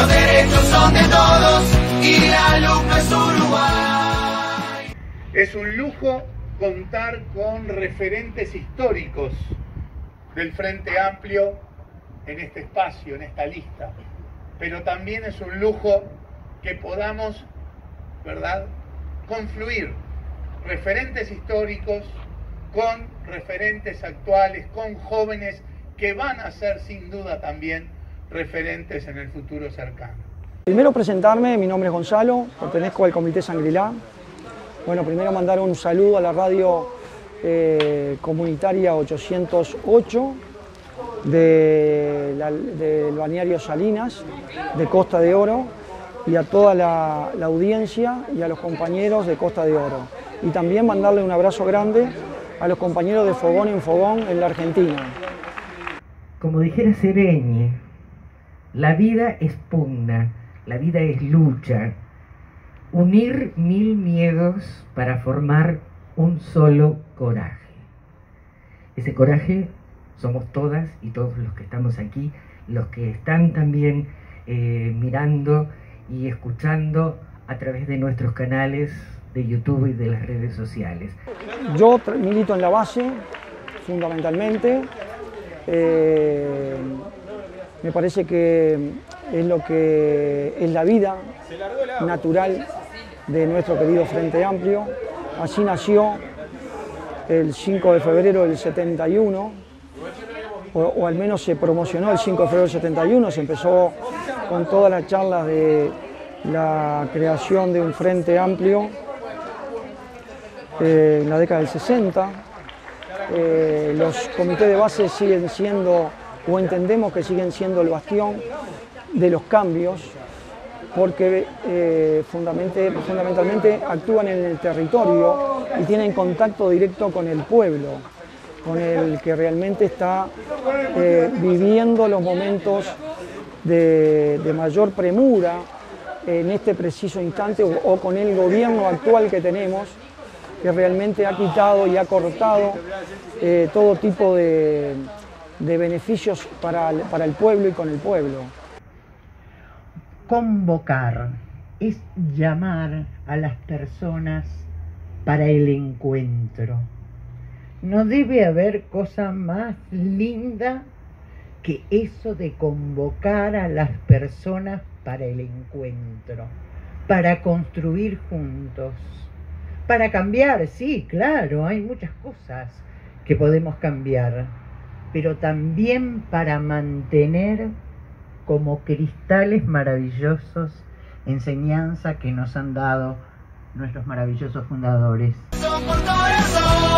los derechos son de todos y la lupa es Uruguay. Es un lujo contar con referentes históricos del Frente Amplio en este espacio, en esta lista, pero también es un lujo que podamos, ¿verdad?, confluir referentes históricos con referentes actuales, con jóvenes que van a ser sin duda también referentes en el futuro cercano. Primero presentarme, mi nombre es Gonzalo, pertenezco al Comité Shangri-La. Bueno, primero mandar un saludo a la radio comunitaria 808 del balneario Salinas, de Costa de Oro, y a toda la audiencia y a los compañeros de Costa de Oro. Y también mandarle un abrazo grande a los compañeros de Fogón en Fogón en la Argentina. Como dijera Sereñi, la vida es pugna, la vida es lucha. Unir 1000 miedos para formar un solo coraje. Ese coraje somos todas y todos los que estamos aquí, los que están también mirando y escuchando a través de nuestros canales de YouTube y de las redes sociales. Yo milito en la base, fundamentalmente. Me parece que es lo que es la vida natural de nuestro querido Frente Amplio. Así nació el 5 de febrero del 71, o al menos se promocionó el 5 de febrero del 71, se empezó con todas las charlas de la creación de un Frente Amplio en la década del 60. Los comités de base siguen siendo, o entendemos que siguen siendo, el bastión de los cambios, porque fundamentalmente actúan en el territorio y tienen contacto directo con el pueblo, con el que realmente está viviendo los momentos de mayor premura en este preciso instante, o con el gobierno actual que tenemos, que realmente ha quitado y ha cortado todo tipo de beneficios para el pueblo y con el pueblo. Convocar es llamar a las personas para el encuentro. No debe haber cosa más linda que eso de convocar a las personas para el encuentro, para construir juntos, para cambiar. Sí, claro, hay muchas cosas que podemos cambiar, pero también para mantener como cristales maravillosos enseñanza que nos han dado nuestros maravillosos fundadores. Son por corazón.